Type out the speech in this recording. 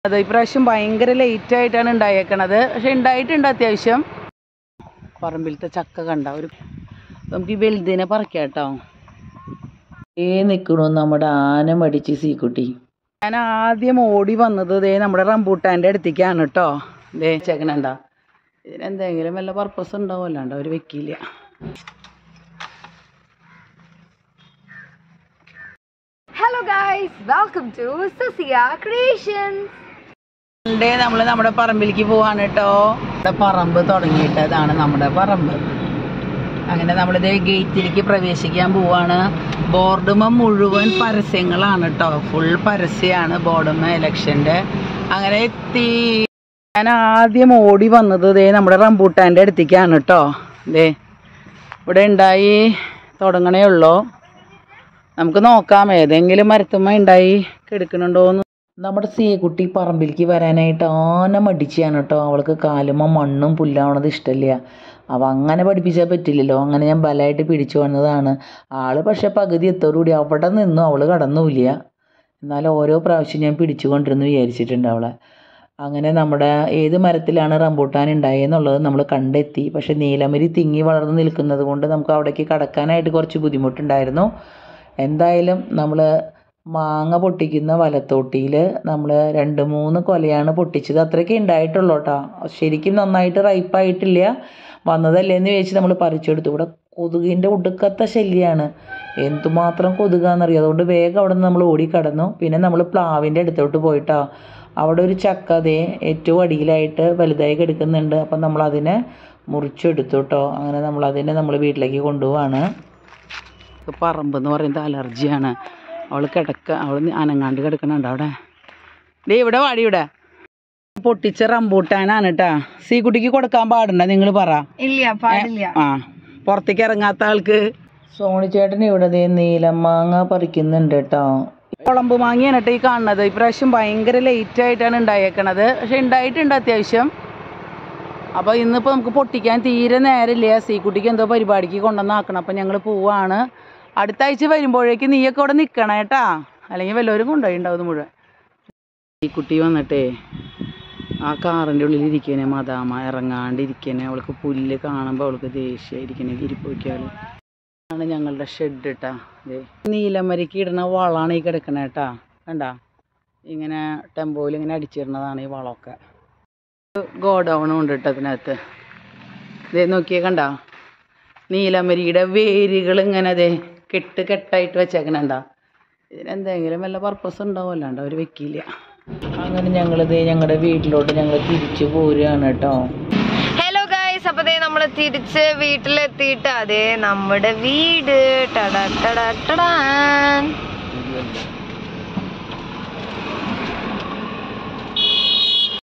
അത് ഇപ്രാവശ്യം ഭയങ്കര ലേറ്റ് ആയിട്ടാണ് ഉണ്ടായേക്കണത്. പക്ഷെ ഉണ്ടായിട്ടുണ്ട് അത്യാവശ്യം. പറമ്പിലത്തെ ചക്ക കണ്ട ഒരു നമുക്ക് ഈ വലുതിനെ പറിക്കാം കേട്ടോ. നിൽക്കണു നമ്മുടെ ആന മടിച്ച് സീക്കുട്ടി. ഞാൻ ആദ്യം ഓടി വന്നത് ദേ നമ്മുടെ റംബൂട്ടാൻ്റെ അടുത്തേക്കാണ് കേട്ടോ. ദേ ചേക്കണണ്ട, ഇതിനെന്തെങ്കിലും വല്ല പർപ്പസ് ഉണ്ടാവും, അല്ലാണ്ട് അവർ വെക്കില്ല. Hello guys, welcome to Sasiya Creations. നമ്മൾ നമ്മുടെ പറമ്പിലേക്ക് പോവാണ് കേട്ടോ. നമ്മുടെ പറമ്പ് തുടങ്ങിയിട്ടതാണ് നമ്മുടെ പറമ്പ്. അങ്ങനെ നമ്മളിത് ഗേറ്റിലേക്ക് പ്രവേശിക്കാൻ പോവാണ്. ബോർഡുമ മുഴുവൻ പരസ്യങ്ങളാണ് കേട്ടോ, ഫുൾ പരസ്യമാണ് ബോർഡുമ ഇലക്ഷൻ്റെ. അങ്ങനെ എത്തി. ഞാൻ ആദ്യം ഓടി വന്നത് ദേ നമ്മുടെ റംബൂട്ടാൻ്റെ അടുത്തേക്കാണ് കേട്ടോ. ദേ ഇവിടെ ഉണ്ടായി തുടങ്ങണേ ഉള്ളൂ. നമുക്ക് നോക്കാം ഏതെങ്കിലും മരത്തുമ്മ ഉണ്ടായി കിടക്കണുണ്ടോന്ന്. നമ്മുടെ സീക്കുട്ടി പറമ്പിലേക്ക് വരാനായിട്ട് ആന മടിച്ചാണ് കേട്ടോ. അവൾക്ക് കാലുമ്മ മണ്ണും പുല്ലാവണത് ഇഷ്ടമില്ല. അവൾ അങ്ങനെ പഠിപ്പിച്ചാൽ പറ്റില്ലല്ലോ. അങ്ങനെ ഞാൻ ബലമായിട്ട് പിടിച്ചു വന്നതാണ്. ആള് പക്ഷെ പകുതി എത്തോടുകൂടി അവിടെ നിന്നും അവൾ കടന്നുമില്ല. എന്നാലും ഓരോ പ്രാവശ്യം ഞാൻ പിടിച്ചു കൊണ്ടിരുന്നു വിചാരിച്ചിട്ടുണ്ട് അവളെ. അങ്ങനെ നമ്മുടെ ഏത് മരത്തിലാണ് റംബൂട്ടാൻ ഉണ്ടായെന്നുള്ളത് നമ്മൾ കണ്ടെത്തി. പക്ഷെ നീലമരി തിങ്ങി വളർന്ന് നിൽക്കുന്നത് കൊണ്ട് നമുക്ക് അവിടേക്ക് കടക്കാനായിട്ട് കുറച്ച് ബുദ്ധിമുട്ടുണ്ടായിരുന്നു. എന്തായാലും നമ്മൾ മാങ്ങ പൊട്ടിക്കുന്ന വലത്തോട്ടിയിൽ നമ്മൾ 2-3 കൊലയാണ് പൊട്ടിച്ചത്. അത്രയൊക്കെ ഉണ്ടായിട്ടുള്ളൂ കേട്ടോ. ശരിക്കും നന്നായിട്ട് റൈപ്പായിട്ടില്ല. വന്നതല്ലേ എന്ന് ചോദിച്ച് നമ്മൾ പറിച്ചെടുത്തു. ഇവിടെ കൊതുകിൻ്റെ ഒടുക്കത്തെ ശല്യമാണ്. എന്തുമാത്രം കൊതുകാണെന്നറിയാം. അതുകൊണ്ട് വേഗം അവിടെ നിന്ന് നമ്മൾ ഓടിക്കടന്നു. പിന്നെ നമ്മൾ പ്ലാവിൻ്റെ അടുത്തോട്ട് പോയിട്ടോ. അവിടെ ഒരു ചക്ക അതേ ഏറ്റവും അടിയിലായിട്ട് വലുതായി കിടക്കുന്നുണ്ട്. അപ്പം നമ്മളതിനെ മുറിച്ചെടുത്തു കേട്ടോ. അങ്ങനെ നമ്മൾ വീട്ടിലേക്ക് കൊണ്ടുപോവാണ്. പറമ്പെന്ന് പറയുന്നത് അലർജിയാണ്. അവൾ അവൾ അനങ്ങാണ്ട് കിടക്കണുണ്ട് അവിടെ. ദേ ഇവിടെ വാടി. ഇവിടെ പൊട്ടിച്ച റംബൂട്ടാനാണ് കേട്ടാ. സീക്കുട്ടിക്ക് കൊടുക്കാൻ പാടുണ്ടോ നിങ്ങൾ പറ? ഇല്ല, പാടില്ല. ആ, പുറത്തേക്ക് ഇറങ്ങാത്ത ആൾക്ക്. സോണി ചേട്ടൻ ഇവിടെ നീലം മാങ്ങ പറിക്കുന്നുണ്ട് കേട്ടോ. കുളമ്പ് മാങ്ങയാണ് കേട്ടോ ഈ കാണുന്നത്. ഇപ്രാവശ്യം ഭയങ്കര ലേറ്റ് ആയിട്ടാണ് ഉണ്ടായേക്കണത്. പക്ഷെ ഉണ്ടായിട്ടുണ്ട് അത്യാവശ്യം. അപ്പോൾ ഇന്നിപ്പോൾ നമുക്ക് പൊട്ടിക്കാൻ തീരെ നേരമില്ല. സീക്കുട്ടിക്ക് എന്തോ പരിപാടിക്ക് കൊണ്ടുവന്നാക്കണം. അപ്പം ഞങ്ങൾ പോവാണ്. അടുത്ത ആഴ്ച വരുമ്പോഴേക്ക് നീയൊക്കെ ഇവിടെ നിൽക്കണം കേട്ടാ, അല്ലെങ്കിൽ വല്ലവരും കൊണ്ടുപോയി ഉണ്ടാവും മുഴുവൻ. ഈ കുട്ടി വന്നിട്ടേ ആ കാറിൻ്റെ ഉള്ളിൽ ഇരിക്കണേ, മദാമ ഇറങ്ങാണ്ടിരിക്കണേ. അവൾക്ക് പുല്ല് കാണുമ്പോൾ അവൾക്ക് ദേഷ്യമായിരിക്കണേ. ഗിരിപ്പോയിക്കാൾ ആണ് ഞങ്ങളുടെ ഷെഡ് കേട്ടാ. അതെ, നീലമരിക്ക് ഇടുന്ന വളമാണ് ഈ കിടക്കണേ കേട്ടാ. കണ്ടാ, ഇങ്ങനെ ടെമ്പോയിൽ ഇങ്ങനെ അടിച്ചിടുന്നതാണ് ഈ വളമൊക്കെ. ഗോഡൗണും ഉണ്ട് കേട്ടോ അതിനകത്ത്. ഇതേ നോക്കിയേ, കണ്ട നീലമരിയുടെ വേരുകൾ ഇങ്ങനെ അതെ കെട്ടായിട്ട് വെച്ചേക്കണണ്ട. ഇതിനെന്തെങ്കിലും വല്ല പർപ്പസ് ഉണ്ടാവും, അല്ലാണ്ട് അവർ വെക്കില്ല. അങ്ങനെ ഞങ്ങളിത് ഞങ്ങളുടെ വീട്ടിലോട്ട് ഞങ്ങൾ തിരിച്ചു പോരുകയാണ് കേട്ടോ. ഹലോ ഗൈസ്, അപ്പൊ നമ്മൾ തിരിച്ച് വീട്ടിലെത്തിയിട്ട് അതെ നമ്മുടെ വീട് ടടാ ടടാ ടടാ.